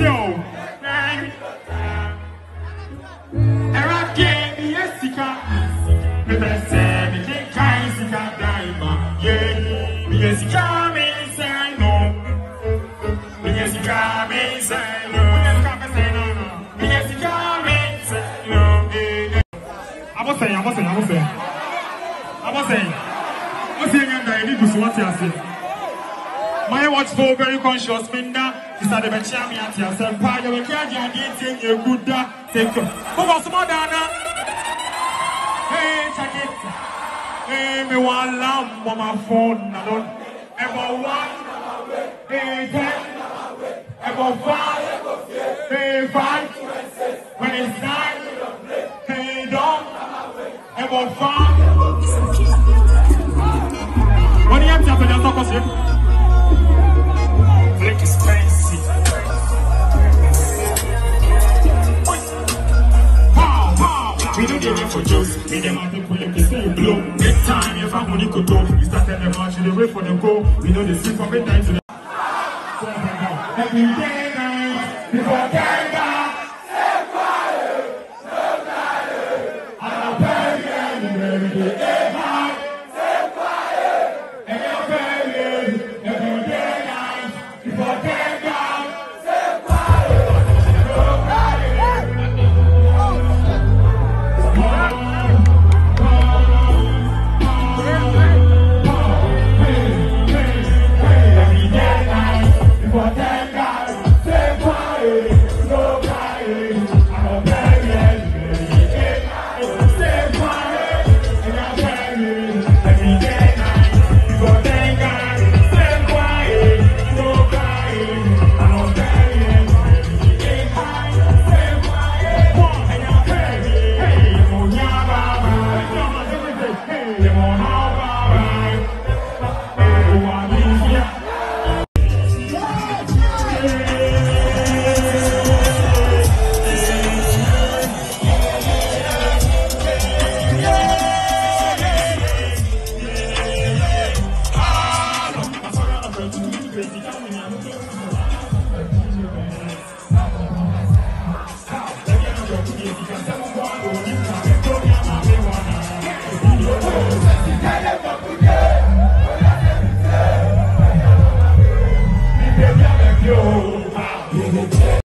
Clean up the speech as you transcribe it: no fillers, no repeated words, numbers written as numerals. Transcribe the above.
My watchful, very conscious, Minda, is that the Benchami at yourself. You will carry your dating, you good. Take you. Who was more than hey, check it. Hey, me one lamb on my phone. I don't ever one. Hey, 10. Ever 5. Hey, 5. When it's 9. Hey, dog. Ever 5. What do you have to talk about? Flick is fancy. We don't get for jokes. We them out people like they say blow. Next time if I'm money could go, we started the march the way for the goal. We know the sleep from midnight to the every day night before